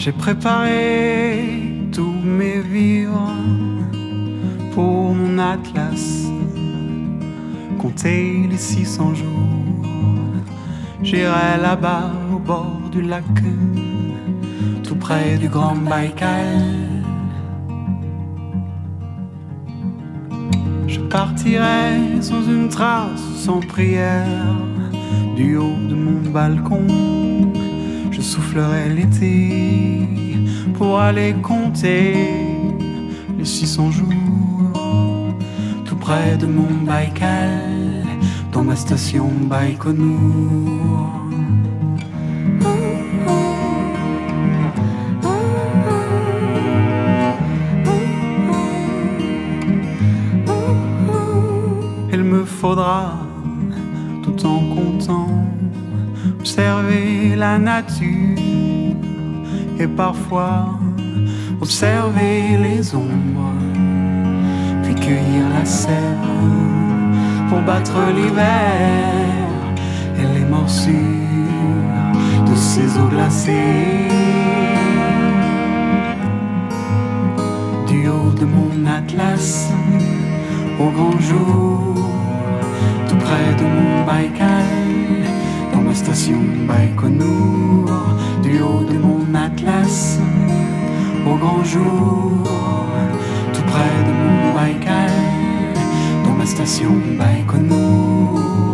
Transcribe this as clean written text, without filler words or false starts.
J'ai préparé tous mes vivres pour mon atlas, compter les 600 jours. J'irai là-bas au bord du lac, tout près du Grand Baïkal. Je partirai sans une trace, sans prière, du haut de mon balcon. Je soufflerai l'été pour aller compter les 600 jours, tout près de mon Baïkal, dans ma station Baïkonour. Il me faudra, tout en comptant, observer la nature et parfois observer les ombres, puis cueillir la sève pour battre l'hiver et les morsures de ces eaux glacées. Du haut de mon atlas, au grand jour, tout près de mon Baïkal, dans ma station Baïkonour. Du haut de mon atlas, au grand jour, tout près de mon Baïkal, dans ma station Baïkonour.